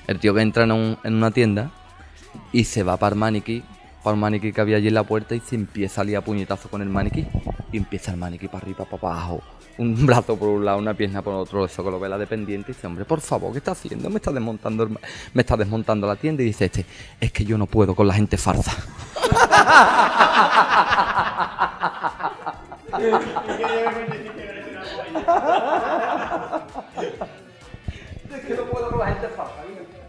El tío que entra en una tienda y se va para un maniquí que había allí en la puerta y se empieza a liar puñetazo con el maniquí. Y empieza el maniquí para arriba, para abajo. Un brazo por un lado, una pierna por otro, eso que lo ve la dependiente y dice, hombre, por favor, ¿qué está haciendo? Me está desmontando la tienda y dice es que yo no puedo con la gente farsa. Es que no puedo con la gente farsa.